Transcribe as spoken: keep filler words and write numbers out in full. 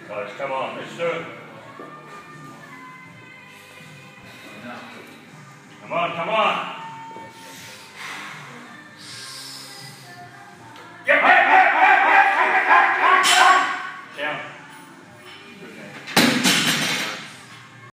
Guys, come on, let's do it. Come on, come on.